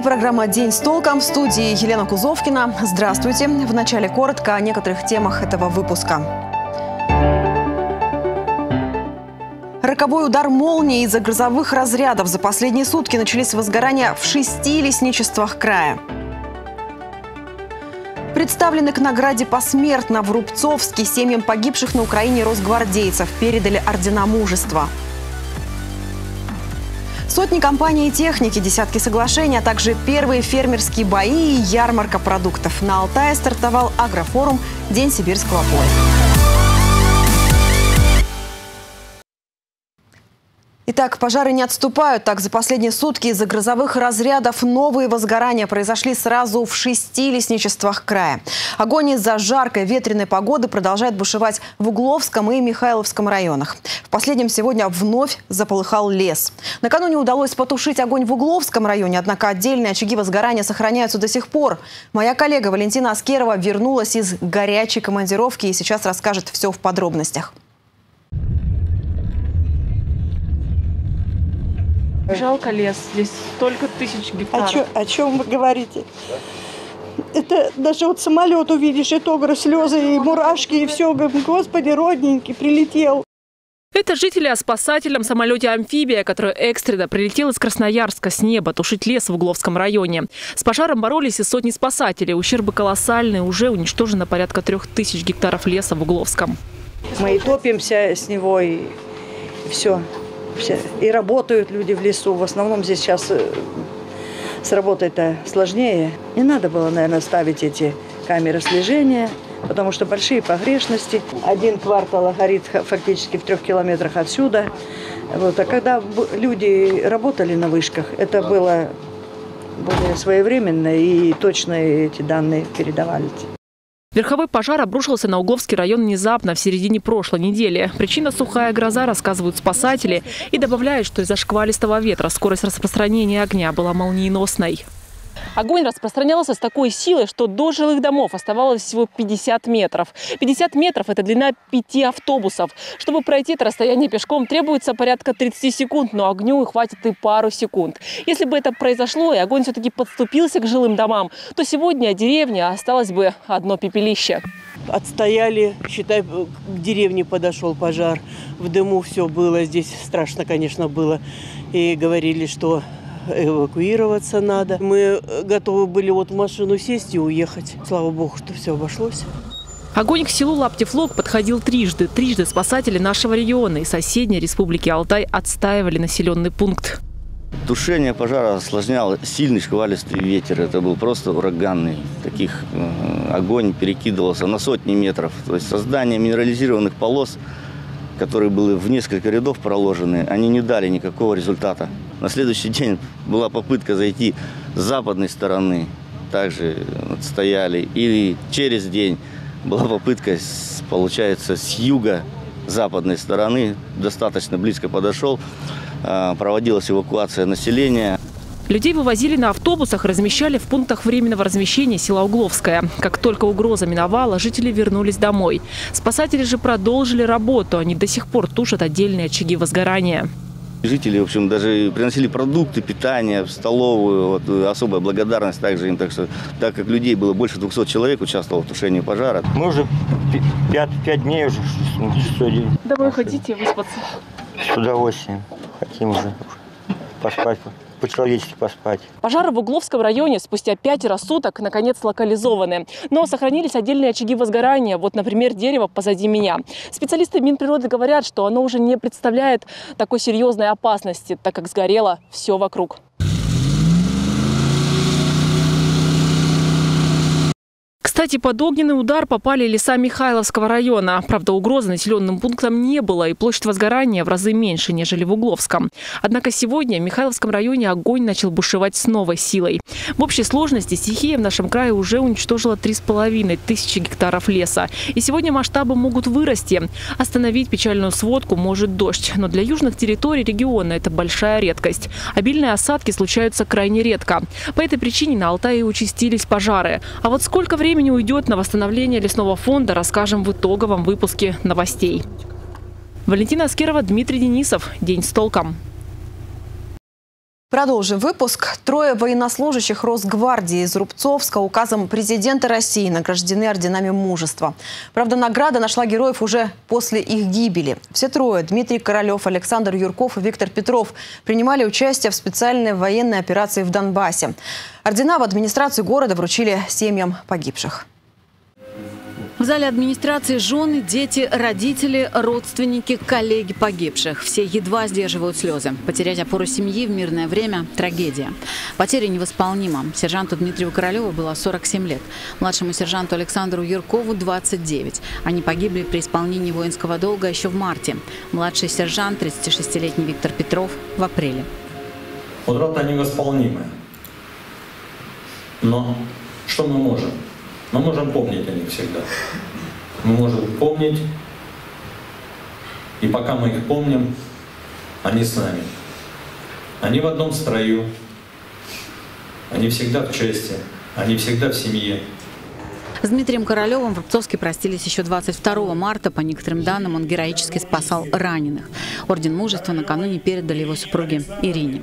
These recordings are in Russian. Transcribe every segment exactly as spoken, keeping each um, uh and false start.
программа «День с толком», в студии Елена Кузовкина. Здравствуйте. В начале коротко о некоторых темах этого выпуска. Роковой удар молнии из-за грозовых разрядов. За последние сутки начались возгорания в шести лесничествах края. Представлены к награде посмертно в Рубцовске семьям погибших на Украине росгвардейцев. Передали ордена мужества. Сотни компаний и техники, десятки соглашений, а также первые фермерские бои и ярмарка продуктов. На Алтае стартовал агрофорум «День сибирского поля». Итак, пожары не отступают. Так, за последние сутки из-за грозовых разрядов новые возгорания произошли сразу в шести лесничествах края. Огонь из-за жаркой ветреной погоды продолжает бушевать в Угловском и Михайловском районах. В последнем сегодня вновь заполыхал лес. Накануне удалось потушить огонь в Угловском районе, однако отдельные очаги возгорания сохраняются до сих пор. Моя коллега Валентина Аскерова вернулась из горячей командировки и сейчас расскажет все в подробностях. Жалко лес, здесь столько тысяч гектаров. О, чё, о чем вы говорите? Это даже вот самолет увидишь, и то, говорю, слезы, и мурашки, и все. Господи, родненький, прилетел. Это жители о спасательном самолете «Амфибия», который экстренно прилетел из Красноярска с неба тушить лес в Угловском районе. С пожаром боролись и сотни спасателей. Ущербы колоссальные. Уже уничтожено порядка трех тысяч гектаров леса в Угловском. Мы и топимся с него, и все. И работают люди в лесу. В основном здесь сейчас с работой-то сложнее. Не надо было, наверное, ставить эти камеры слежения, потому что большие погрешности. Один квартал горит фактически в трех километрах отсюда. Вот. А когда люди работали на вышках, это было более своевременно и точно эти данные передавались. Верховой пожар обрушился на Угловский район внезапно в середине прошлой недели. Причина – сухая гроза, рассказывают спасатели, и добавляют, что из-за шквалистого ветра скорость распространения огня была молниеносной. Огонь распространялся с такой силой, что до жилых домов оставалось всего пятьдесят метров. пятьдесят метров – это длина пяти автобусов. Чтобы пройти это расстояние пешком, требуется порядка тридцати секунд, но огню хватит и пару секунд. Если бы это произошло, и огонь все-таки подступился к жилым домам, то сегодня деревня осталось бы одно пепелище. Отстояли, считай, к деревне подошел пожар. В дыму все было, здесь страшно, конечно, было. И говорили, что эвакуироваться надо. Мы готовы были вот в машину сесть и уехать. Слава богу, что все обошлось. Огонь к селу Лаптев-Лог подходил трижды. Трижды спасатели нашего региона и соседней республики Алтай отстаивали населенный пункт. Тушение пожара осложнял сильный шквалистый ветер. Это был просто ураганный. Таких огонь перекидывался на сотни метров. То есть создание минерализированных полос, которые были в несколько рядов проложены, они не дали никакого результата. На следующий день была попытка зайти с западной стороны, также отстояли. И через день была попытка, получается, с юго-западной стороны, достаточно близко подошел, проводилась эвакуация населения. Людей вывозили на автобусах, размещали в пунктах временного размещения села Угловское. Как только угроза миновала, жители вернулись домой. Спасатели же продолжили работу. Они до сих пор тушат отдельные очаги возгорания. Жители, в общем, даже приносили продукты, питание в столовую. Вот, особая благодарность также им. Так, что, так как людей было больше двухсот человек, участвовало в тушении пожара. Мы уже пять, пять дней уже, шестой день. Домой хотите выспаться? С удовольствием. Хотим уже поспать. По-человечески поспать. Пожары в Угловском районе спустя пятеро суток наконец локализованы. Но сохранились отдельные очаги возгорания. Вот, например, дерево позади меня. Специалисты Минприроды говорят, что оно уже не представляет такой серьезной опасности, так как сгорело все вокруг. Кстати, под огненный удар попали леса Михайловского района. Правда, угрозы населенным пунктам не было, и площадь возгорания в разы меньше, нежели в Угловском. Однако сегодня в Михайловском районе огонь начал бушевать с новой силой. В общей сложности стихия в нашем крае уже уничтожила три с половиной тысячи гектаров леса. И сегодня масштабы могут вырасти. Остановить печальную сводку может дождь. Но для южных территорий региона это большая редкость. Обильные осадки случаются крайне редко. По этой причине на Алтае участились пожары. А вот сколько времени уйдет на восстановление лесного фонда, расскажем в итоговом выпуске новостей. Валентина Аскерова, Дмитрий Денисов. День с толком. Продолжим выпуск. Трое военнослужащих Росгвардии из Рубцовска указом президента России награждены орденами мужества. Правда, награда нашла героев уже после их гибели. Все трое – Дмитрий Королев, Александр Юрков и Виктор Петров – принимали участие в специальной военной операции в Донбассе. Ордена в администрацию города вручили семьям погибших. В зале администрации жены, дети, родители, родственники, коллеги погибших. Все едва сдерживают слезы. Потерять опору семьи в мирное время – трагедия. Потеря невосполнима. Сержанту Дмитрию Королеву было сорок семь лет. Младшему сержанту Александру Юркову – двадцать девять. Они погибли при исполнении воинского долга еще в марте. Младший сержант, тридцатишестилетний Виктор Петров – в апреле. Утрата невосполнимая. Но что мы можем? Мы можем помнить о них всегда. Мы можем помнить, и пока мы их помним, они с нами. Они в одном строю, они всегда в части, они всегда в семье. С Дмитрием Королевым в Рубцовске простились еще двадцать второго марта. По некоторым данным, он героически спасал раненых. Орден мужества накануне передали его супруге Ирине.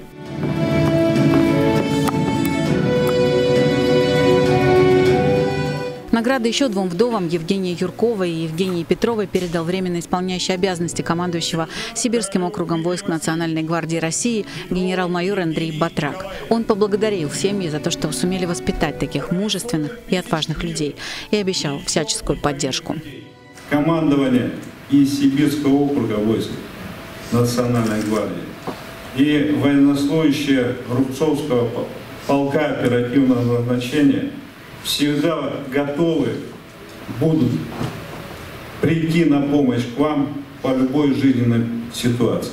Награды еще двум вдовам, Евгении Юрковой и Евгении Петровой, передал временно исполняющий обязанности командующего Сибирским округом войск Национальной гвардии России генерал-майор Андрей Батрак. Он поблагодарил семьи за то, что сумели воспитать таких мужественных и отважных людей, и обещал всяческую поддержку. Командование из Сибирского округа войск Национальной гвардии и военнослужащие Рубцовского полка оперативного назначения всегда готовы будут прийти на помощь к вам по любой жизненной ситуации.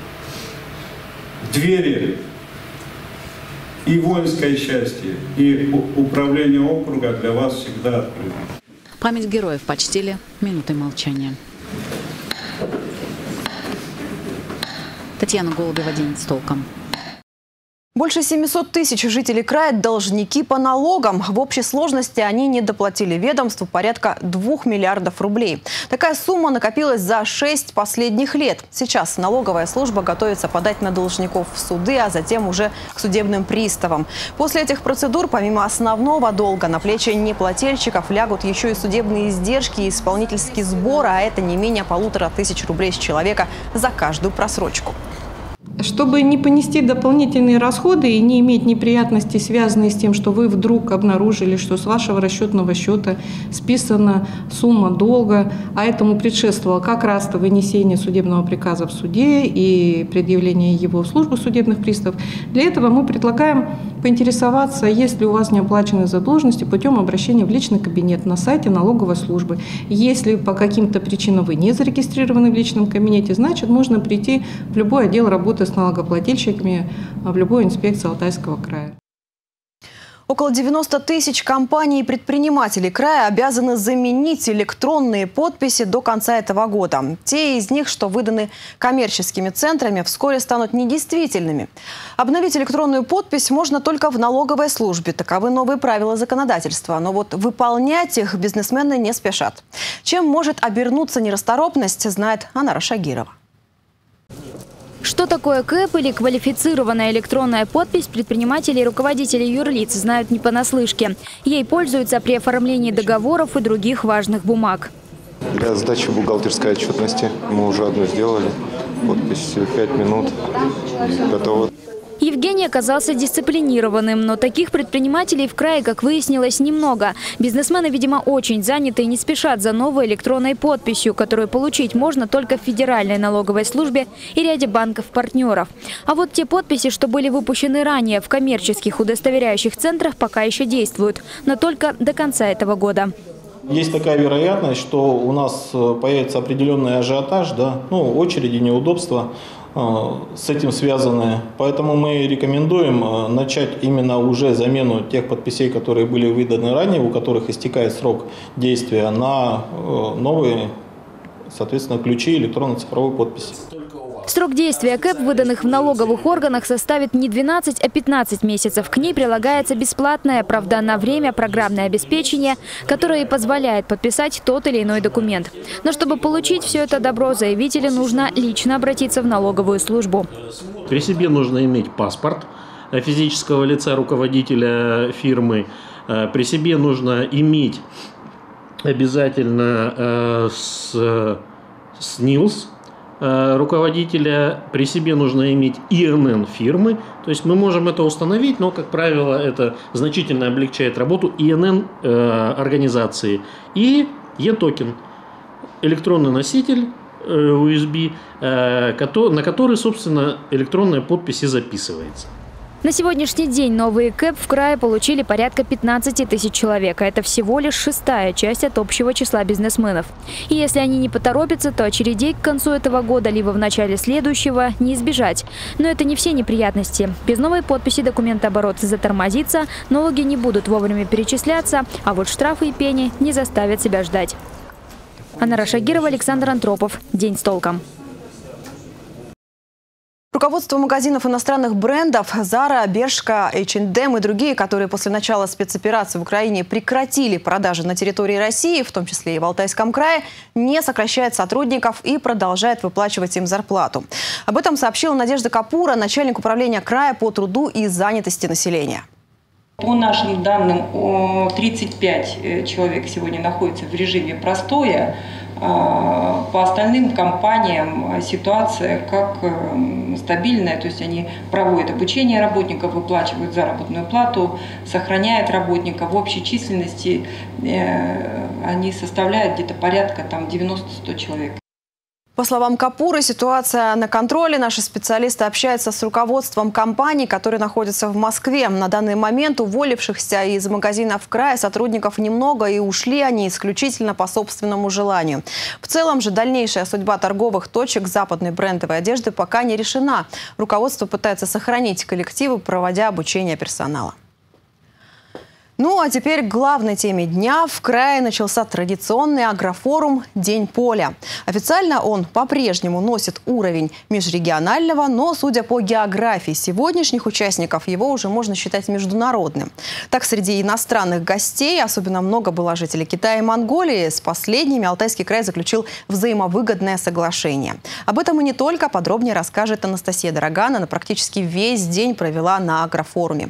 Двери и воинской части, и управления округа для вас всегда открыты. Память героев почтили минутой молчания. Татьяна Голубева, «День с толком». Больше семисот тысяч жителей края должники по налогам. В общей сложности они не доплатили ведомству порядка двух миллиардов рублей. Такая сумма накопилась за шесть последних лет. Сейчас налоговая служба готовится подать на должников в суды, а затем уже к судебным приставам. После этих процедур, помимо основного долга, на плечи неплательщиков лягут еще и судебные издержки и исполнительский сбор, а это не менее полутора тысяч рублей с человека за каждую просрочку. Чтобы не понести дополнительные расходы и не иметь неприятностей, связанные с тем, что вы вдруг обнаружили, что с вашего расчетного счета списана сумма долга, а этому предшествовало как раз-то вынесение судебного приказа в суде и предъявление его в службу судебных приставов, для этого мы предлагаем поинтересоваться, есть ли у вас неоплаченные задолженности путем обращения в личный кабинет на сайте налоговой службы. Если по каким-то причинам вы не зарегистрированы в личном кабинете, значит, можно прийти в любой отдел работы с налогоплательщиками, в любую инспекцию Алтайского края. Около девяноста тысяч компаний и предпринимателей края обязаны заменить электронные подписи до конца этого года. Те из них, что выданы коммерческими центрами, вскоре станут недействительными. Обновить электронную подпись можно только в налоговой службе. Таковы новые правила законодательства. Но вот выполнять их бизнесмены не спешат. Чем может обернуться нерасторопность, знает Анара Шагирова. Что такое КЭП или квалифицированная электронная подпись, предприниматели и руководители юрлиц знают не понаслышке. Ей пользуются при оформлении договоров и других важных бумаг. Для сдачи бухгалтерской отчетности мы уже одну сделали. Подпись пять минут и готово. Евгений оказался дисциплинированным, но таких предпринимателей в крае, как выяснилось, немного. Бизнесмены, видимо, очень заняты и не спешат за новой электронной подписью, которую получить можно только в Федеральной налоговой службе и ряде банков-партнеров. А вот те подписи, что были выпущены ранее в коммерческих удостоверяющих центрах, пока еще действуют, но только до конца этого года. Есть такая вероятность, что у нас появится определенный ажиотаж, да, ну, очереди, неудобства с этим связаны. Поэтому мы рекомендуем начать именно уже замену тех подписей, которые были выданы ранее, у которых истекает срок действия, на новые, соответственно, ключи электронно-цифровой подписи. Срок действия КЭП, выданных в налоговых органах, составит не двенадцать, а пятнадцать месяцев. К ней прилагается бесплатное, правда, на время программное обеспечение, которое и позволяет подписать тот или иной документ. Но чтобы получить все это добро, заявителю нужно лично обратиться в налоговую службу. При себе нужно иметь паспорт, физического лица, руководителя фирмы. При себе нужно иметь обязательно СНИЛС руководителя, при себе нужно иметь И Н Н фирмы, то есть мы можем это установить, но, как правило, это значительно облегчает работу И Н Н организации. И Е-токен, электронный носитель ю эс би, на который, собственно, электронная подпись и записывается. На сегодняшний день новые КЭП в крае получили порядка пятнадцати тысяч человек, а это всего лишь шестая часть от общего числа бизнесменов. И если они не поторопятся, то очередей к концу этого года либо в начале следующего не избежать. Но это не все неприятности. Без новой подписи документооборот затормозится, налоги не будут вовремя перечисляться, а вот штрафы и пени не заставят себя ждать. Анара Шагирова, Александр Антропов. День с толком. Руководство магазинов иностранных брендов Zara, Bershka, эйч энд эм и другие, которые после начала спецоперации в Украине прекратили продажи на территории России, в том числе и в Алтайском крае, не сокращает сотрудников и продолжает выплачивать им зарплату. Об этом сообщила Надежда Капура, начальник управления края по труду и занятости населения. По нашим данным, тридцать пять человек сегодня находятся в режиме простоя. По остальным компаниям ситуация как стабильная, то есть они проводят обучение работников, выплачивают заработную плату, сохраняют работников. В общей численности они составляют где-то порядка там девяноста-ста человек. По словам Капуры, ситуация на контроле. Наши специалисты общаются с руководством компаний, которые находятся в Москве. На данный момент уволившихся из магазинов края сотрудников немного, и ушли они исключительно по собственному желанию. В целом же дальнейшая судьба торговых точек западной брендовой одежды пока не решена. Руководство пытается сохранить коллективы, проводя обучение персонала. Ну а теперь к главной теме дня. В крае начался традиционный агрофорум «День поля». Официально он по-прежнему носит уровень межрегионального, но, судя по географии сегодняшних участников, его уже можно считать международным. Так, среди иностранных гостей особенно много было жителей Китая и Монголии. С последними Алтайский край заключил взаимовыгодное соглашение. Об этом и не только. Подробнее расскажет Анастасия Дороган. Она практически весь день провела на агрофоруме.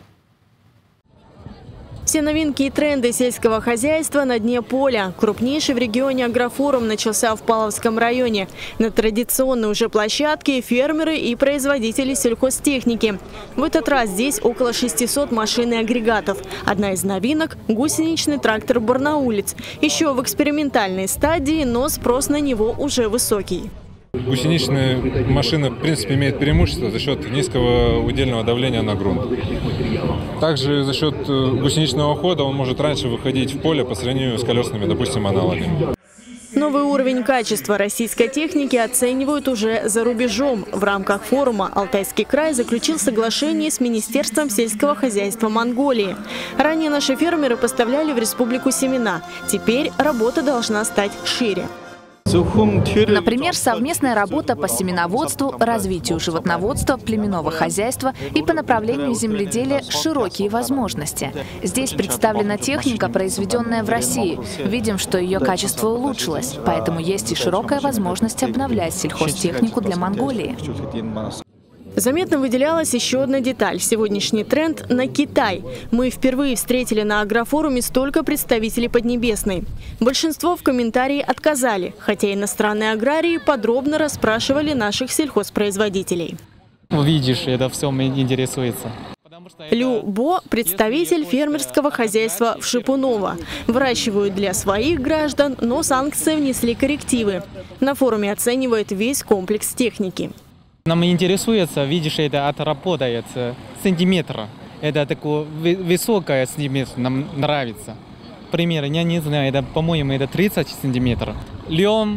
Все новинки и тренды сельского хозяйства на дне поля. Крупнейший в регионе агрофорум начался в Павловском районе. На традиционной уже площадке фермеры и производители сельхозтехники. В этот раз здесь около шестисот машин и агрегатов. Одна из новинок – гусеничный трактор «Барнаулец». Еще в экспериментальной стадии, но спрос на него уже высокий. Гусеничные машины, в принципе, имеют преимущество за счет низкого удельного давления на грунт. Также за счет гусеничного хода он может раньше выходить в поле по сравнению с колесными, допустим, аналогами. Новый уровень качества российской техники оценивают уже за рубежом. В рамках форума Алтайский край заключил соглашение с Министерством сельского хозяйства Монголии. Ранее наши фермеры поставляли в республику семена. Теперь работа должна стать шире. Например, совместная работа по семеноводству, развитию животноводства, племенного хозяйства и по направлению земледелия широкие возможности. Здесь представлена техника, произведенная в России. Видим, что ее качество улучшилось, поэтому есть и широкая возможность обновлять сельхозтехнику для Монголии. Заметно выделялась еще одна деталь. Сегодняшний тренд на Китай. Мы впервые встретили на агрофоруме столько представителей Поднебесной. Большинство в комментарии отказали, хотя иностранные аграрии подробно расспрашивали наших сельхозпроизводителей. Видишь, это все меня интересуется. Лю Бо – представитель фермерского хозяйства в Шипуново. Выращивают для своих граждан, но санкции внесли коррективы. На форуме оценивают весь комплекс техники. Нам интересуется, видишь, это отработает сантиметр. Это такое высокое сантиметр, нам нравится. Пример, я не знаю, это, по-моему, это тридцать сантиметров. Лен,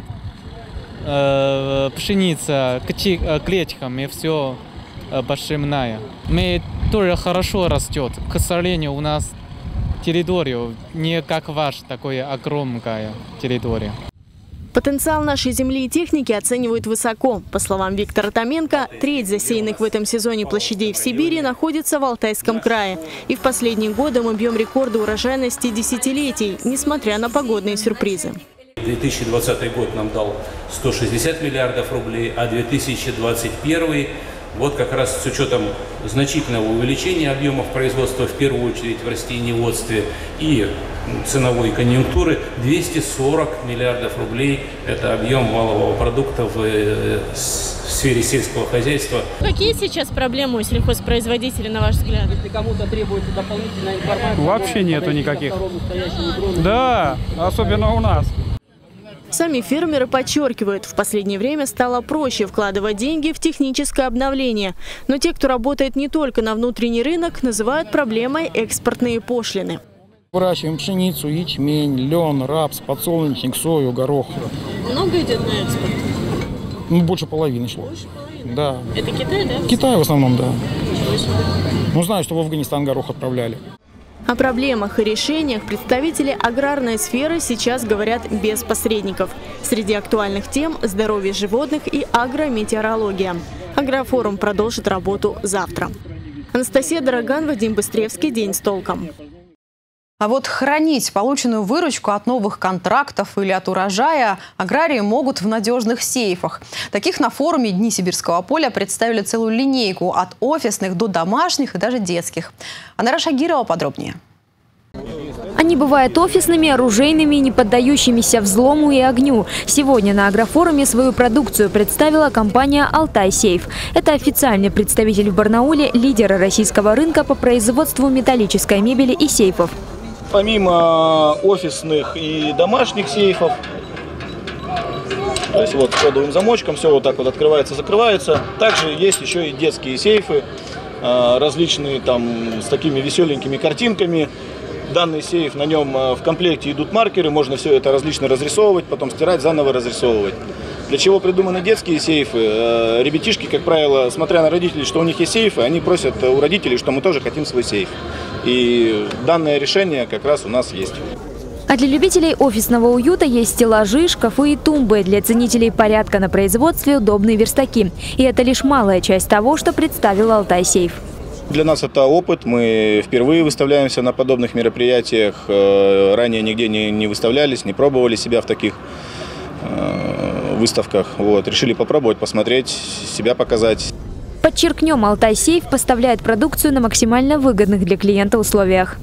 э, пшеница, клетчиком и все э, пошимная. Мы тоже хорошо растет. К сожалению, у нас территория не как ваш, такая огромная территория. Потенциал нашей земли и техники оценивают высоко. По словам Виктора Томенко, треть засеянных в этом сезоне площадей в Сибири находится в Алтайском крае. И в последние годы мы бьем рекорды урожайности десятилетий, несмотря на погодные сюрпризы. две тысячи двадцатый год нам дал сто шестьдесят миллиардов рублей, а две тысячи двадцать первый Вот как раз с учетом значительного увеличения объемов производства, в первую очередь в растениеводстве, и ценовой конъюнктуры, двести сорок миллиардов рублей – это объем валового продукта в, в сфере сельского хозяйства. Какие сейчас проблемы у сельхозпроизводителей, на ваш взгляд? Если кому-то требуется дополнительная информация… Вообще нету никаких. Да, особенно у нас. Сами фермеры подчеркивают, в последнее время стало проще вкладывать деньги в техническое обновление. Но те, кто работает не только на внутренний рынок, называют проблемой экспортные пошлины. Выращиваем пшеницу, ячмень, лен, рапс, подсолнечник, сою, горох. Много идет на экспорт? Ну, больше половины шло. Больше половины? Да. Это Китай, да? Китай в основном, да. Ну, знаю, что в Афганистан горох отправляли. О проблемах и решениях представители аграрной сферы сейчас говорят без посредников. Среди актуальных тем – здоровье животных и агрометеорология. Агрофорум продолжит работу завтра. Анастасия Дороган, Вадим Быстревский. День с толком. А вот хранить полученную выручку от новых контрактов или от урожая аграрии могут в надежных сейфах. Таких на форуме «Дни Сибирского поля» представили целую линейку от офисных до домашних и даже детских. Анара Шагирова подробнее. Они бывают офисными, оружейными, не поддающимися взлому и огню. Сегодня на агрофоруме свою продукцию представила компания «Алтай Сейф». Это официальный представитель в Барнауле лидера российского рынка по производству металлической мебели и сейфов. Помимо офисных и домашних сейфов, то есть вот с кодовым замочком, все вот так вот открывается, закрывается. Также есть еще и детские сейфы, различные там с такими веселенькими картинками. Данный сейф, на нем в комплекте идут маркеры, можно все это различно разрисовывать, потом стирать, заново разрисовывать. Для чего придуманы детские сейфы? Ребятишки, как правило, смотря на родителей, что у них есть сейфы, они просят у родителей, что мы тоже хотим свой сейф. И данное решение как раз у нас есть. А для любителей офисного уюта есть стеллажи, шкафы и тумбы. Для ценителей порядка на производстве удобные верстаки. И это лишь малая часть того, что представил «Алтай Сейф». Для нас это опыт. Мы впервые выставляемся на подобных мероприятиях. Ранее нигде не, не выставлялись, не пробовали себя в таких выставках. Вот. Решили попробовать, посмотреть, себя показать. Подчеркнем, «Алтай Сейф» поставляет продукцию на максимально выгодных для клиента условиях.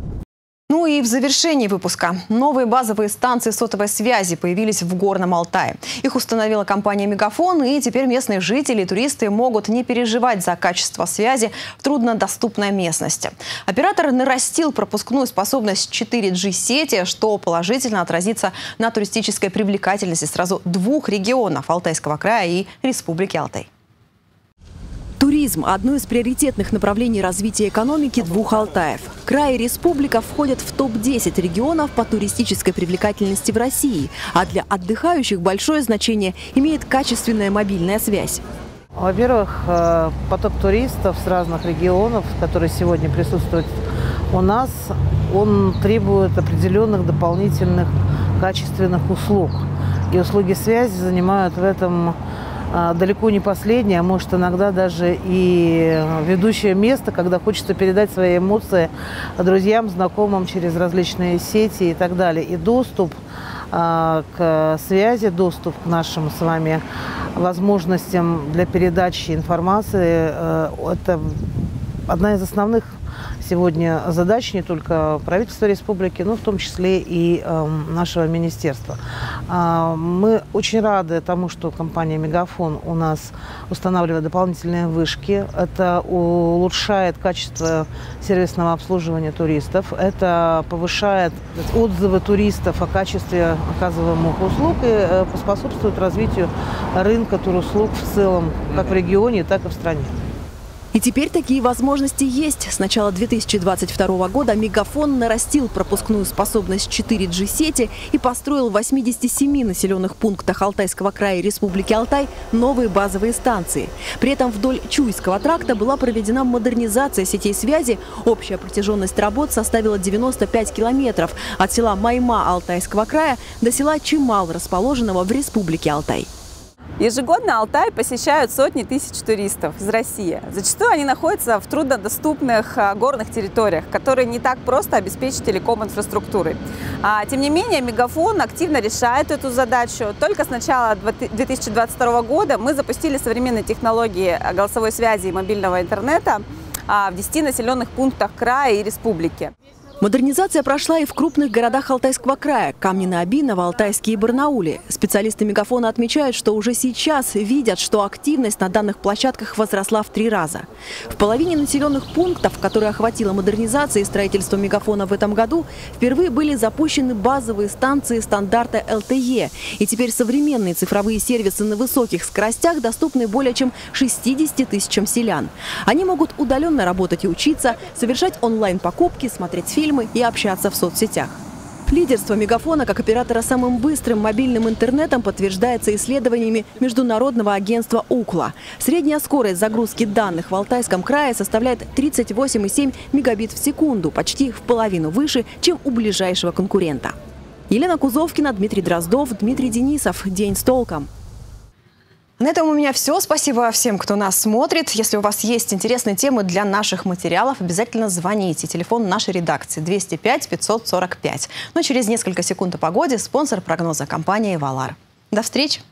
Ну и в завершении выпуска. Новые базовые станции сотовой связи появились в Горном Алтае. Их установила компания «Мегафон», и теперь местные жители и туристы могут не переживать за качество связи в труднодоступной местности. Оператор нарастил пропускную способность четыре джи сети, что положительно отразится на туристической привлекательности сразу двух регионов – Алтайского края и Республики Алтай. Туризм – одно из приоритетных направлений развития экономики двух Алтаев. Край и республика входят в топ десять регионов по туристической привлекательности в России, а для отдыхающих большое значение имеет качественная мобильная связь. Во-первых, поток туристов с разных регионов, которые сегодня присутствуют у нас, он требует определенных дополнительных качественных услуг. И услуги связи занимают в этом далеко не последнее, а может иногда даже и ведущее место, когда хочется передать свои эмоции друзьям, знакомым через различные сети и так далее. И доступ а, к связи, доступ к нашим с вами возможностям для передачи информации а, – это одна из основных сегодня задач не только правительства республики, но в том числе и э, нашего министерства. А, мы очень рады тому, что компания «Мегафон» у нас устанавливает дополнительные вышки. Это улучшает качество сервисного обслуживания туристов. Это повышает отзывы туристов о качестве оказываемых услуг и э, поспособствует развитию рынка туруслуг в целом, как в регионе, так и в стране. И теперь такие возможности есть. С начала две тысячи двадцать второго года «Мегафон» нарастил пропускную способность четыре джи сети и построил в восьмидесяти семи населенных пунктах Алтайского края и Республики Алтай новые базовые станции. При этом вдоль Чуйского тракта была проведена модернизация сетей связи. Общая протяженность работ составила девяносто пять километров от села Майма Алтайского края до села Чимал, расположенного в Республике Алтай. Ежегодно Алтай посещают сотни тысяч туристов из России. Зачастую они находятся в труднодоступных горных территориях, которые не так просто обеспечить телеком-инфраструктурой. А, тем не менее, Мегафон активно решает эту задачу. Только с начала две тысячи двадцать второго года мы запустили современные технологии голосовой связи и мобильного интернета в десяти населенных пунктах края и республики. Модернизация прошла и в крупных городах Алтайского края – Камнено-Оби, Новоалтайске и Барнауле. Специалисты Мегафона отмечают, что уже сейчас видят, что активность на данных площадках возросла в три раза. В половине населенных пунктов, которые охватила модернизация и строительство Мегафона в этом году, впервые были запущены базовые станции стандарта эл тэ е. И теперь современные цифровые сервисы на высоких скоростях доступны более чем шестидесяти тысячам селян. Они могут удаленно работать и учиться, совершать онлайн-покупки, смотреть фильмы и общаться в соцсетях. Лидерство Мегафона как оператора самым быстрым мобильным интернетом подтверждается исследованиями международного агентства укла. Средняя скорость загрузки данных в Алтайском крае составляет тридцать восемь и семь мегабит в секунду, почти в половину выше, чем у ближайшего конкурента. Елена Кузовкина, Дмитрий Дроздов, Дмитрий Денисов. День с толком. На этом у меня все. Спасибо всем, кто нас смотрит. Если у вас есть интересные темы для наших материалов, обязательно звоните. Телефон нашей редакции двести пять пятьсот сорок пять. Но через несколько секунд о погоде. Спонсор прогноза — компания «Валар». До встречи!